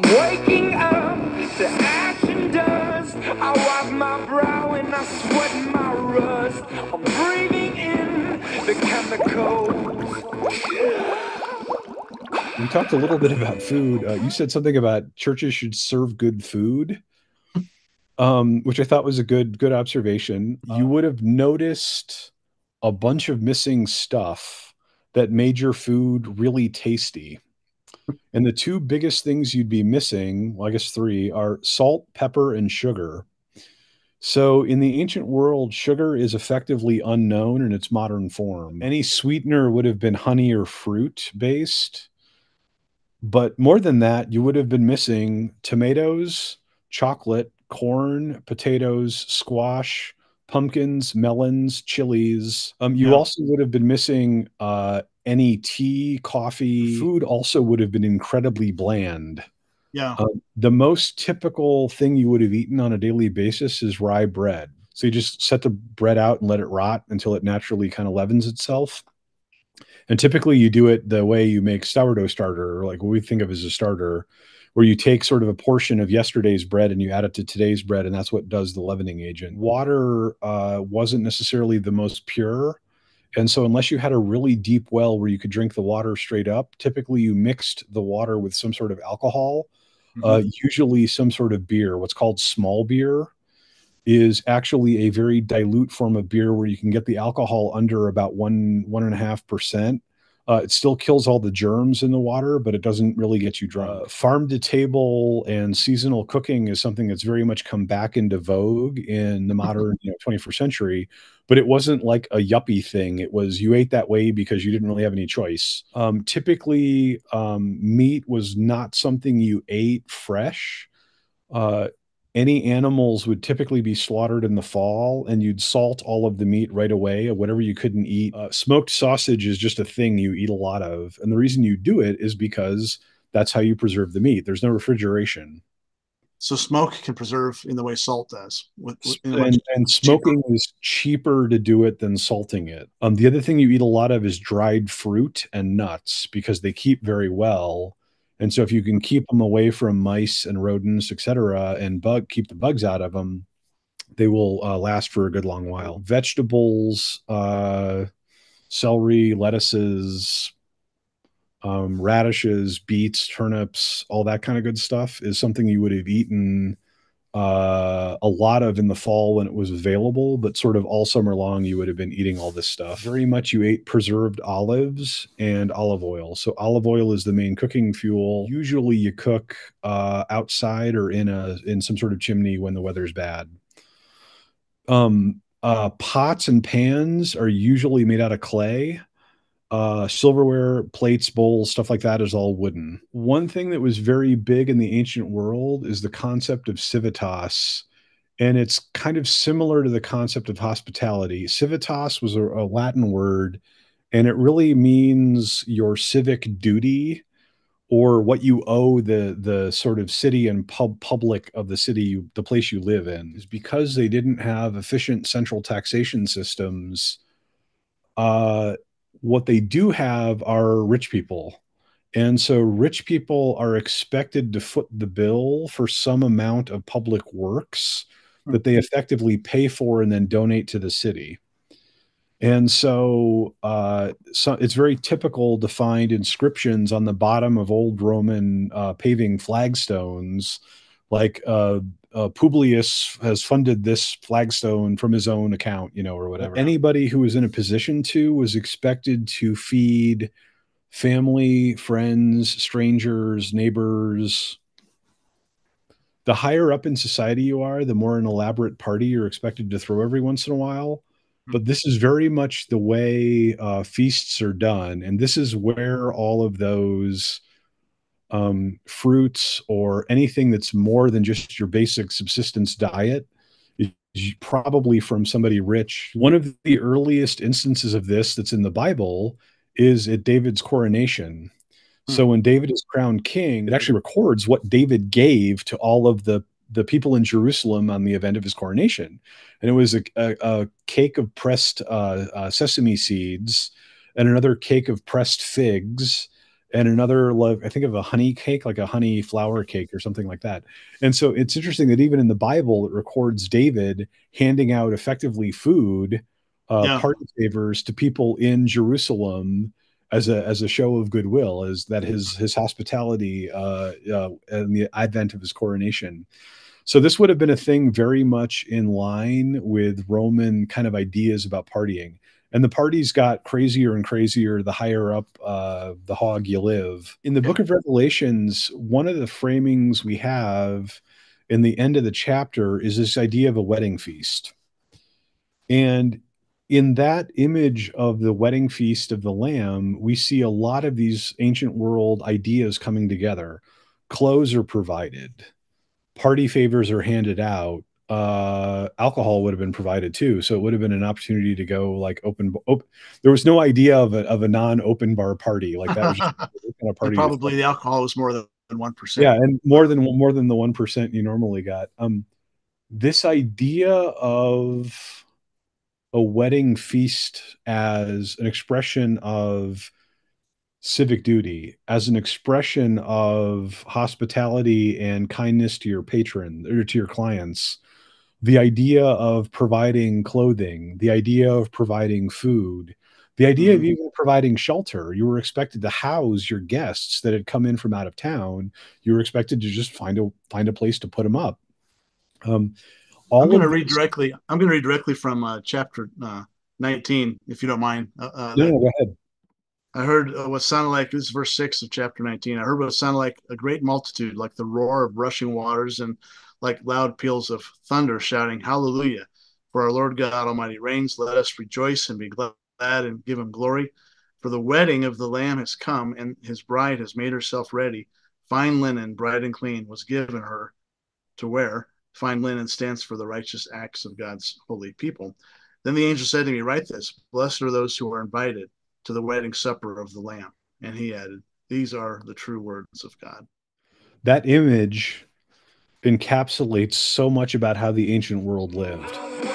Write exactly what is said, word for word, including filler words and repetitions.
Waking up to ash and dust. I wipe my brow and I sweat my rust. I'm breathing in the chemicals. We talked a little bit about food. Uh, you said something about churches should serve good food, um, which I thought was a good good observation. You would have noticed a bunch of missing stuff that made your food really tasty. And the two biggest things you'd be missing, well, I guess three, are salt, pepper, and sugar. So in the ancient world, sugar is effectively unknown in its modern form. Any sweetener would have been honey or fruit based. But more than that, you would have been missing tomatoes, chocolate, corn, potatoes, squash, pumpkins, melons, chilies. Um, you Yeah. also would have been missing uh, any tea, coffee. Food also would have been incredibly bland. Yeah. Uh, the most typical thing you would have eaten on a daily basis is rye bread. So you just set the bread out and let it rot until it naturally kind of leavens itself. And typically you do it the way you make sourdough starter, or like what we think of as a starter, where you take sort of a portion of yesterday's bread and you add it to today's bread, and that's what does the leavening agent. Water uh, wasn't necessarily the most pure. And so unless you had a really deep well where you could drink the water straight up, typically you mixed the water with some sort of alcohol, uh, Mhm. usually some sort of beer, what's called small beer is actually a very dilute form of beer where you can get the alcohol under about one one and a half percent. Uh, it still kills all the germs in the water, but it doesn't really get you drunk. Uh, farm to table and seasonal cooking is something that's very much come back into vogue in the modern, you know, twenty-first century. But it wasn't like a yuppie thing. It was you ate that way because you didn't really have any choice. Um, typically, um, meat was not something you ate fresh. Uh, any animals would typically be slaughtered in the fall, and you'd salt all of the meat right away, or whatever you couldn't eat. Uh, smoked sausage is just a thing you eat a lot of, and the reason you do it is because that's how you preserve the meat. There's no refrigeration. So smoke can preserve in the way salt does, with, with in a much And and cheaper. smoking is cheaper to do it than salting it. Um, the other thing you eat a lot of is dried fruit and nuts because they keep very well. And so if you can keep them away from mice and rodents, et cetera, and bug keep the bugs out of them, they will uh, last for a good long while. Vegetables, uh, celery, lettuces, um, radishes, beets, turnips, all that kind of good stuff is something you would have eaten uh, a lot of in the fall when it was available, but sort of all summer long, you would have been eating all this stuff. Very much you ate preserved olives and olive oil. So olive oil is the main cooking fuel. Usually you cook uh, outside or in a in some sort of chimney when the weather's bad. Um, uh, pots and pans are usually made out of clay. Uh, silverware, plates, bowls, stuff like that is all wooden. One thing that was very big in the ancient world is the concept of civitas, and it's kind of similar to the concept of hospitality. Civitas was a, a Latin word, and it really means your civic duty or what you owe the the sort of city and pub public of the city you, the place you live in. Is because they didn't have efficient central taxation systems. Uh, what they do have are rich people. And so rich people are expected to foot the bill for some amount of public works that they effectively pay for and then donate to the city. And so, uh, so it's very typical to find inscriptions on the bottom of old Roman uh, paving flagstones, like uh, uh, Publius has funded this flagstone from his own account, you know, or whatever. Anybody who was in a position to was expected to feed family, friends, strangers, neighbors. The higher up in society you are, the more an elaborate party you're expected to throw every once in a while. But this is very much the way uh, feasts are done. And this is where all of those um, fruits or anything that's more than just your basic subsistence diet is probably from somebody rich. One of the earliest instances of this that's in the Bible is at David's coronation. So when David is crowned king, it actually records what David gave to all of the the people in Jerusalem on the event of his coronation, and it was a, a, a cake of pressed uh, uh, sesame seeds, and another cake of pressed figs, and another, like, I think of a honey cake, like a honey flour cake or something like that. And so it's interesting that even in the Bible, it records David handing out effectively food, uh, Yeah. party favors to people in Jerusalem as a as a show of goodwill, as that his his hospitality uh, uh, and the advent of his coronation. So this would have been a thing very much in line with Roman kind of ideas about partying. And the parties got crazier and crazier the higher up uh, the hog you live. In the Yeah. book of Revelations, one of the framings we have in the end of the chapter is this idea of a wedding feast. And in that image of the wedding feast of the Lamb, we see a lot of these ancient world ideas coming together. Clothes are provided, party favors are handed out, uh alcohol would have been provided too, so it would have been an opportunity to go like open op- there was no idea of a, of a non-open bar party. Like that was just the kind of And party. probably the alcohol was more than one Yeah, percent. and more than more than the one percent you normally got. Um this idea of a wedding feast as an expression of civic duty, as an expression of hospitality and kindness to your patron or to your clients, the idea of providing clothing, the idea of providing food, the idea of Mhm. even providing shelter. You were expected to house your guests that had come in from out of town. You were expected to just find a find a place to put them up. Um, I'm all going to of read this. directly. I'm going to read directly from uh, chapter uh, nineteen, if you don't mind. Uh, uh, No, that no, go ahead. I heard uh, what sounded like, this is verse six of chapter nineteen. I heard what sounded like a great multitude, like the roar of rushing waters and like loud peals of thunder, shouting, Hallelujah! For our Lord God Almighty reigns. Let us rejoice and be glad and give him glory. For the wedding of the Lamb has come, and his bride has made herself ready. Fine linen, bright and clean, was given her to wear. Fine linen stands for the righteous acts of God's holy people. Then the angel said to me, Write this: Blessed are those who are invited to the wedding supper of the Lamb. And he added, These are the true words of God. That image encapsulates so much about how the ancient world lived.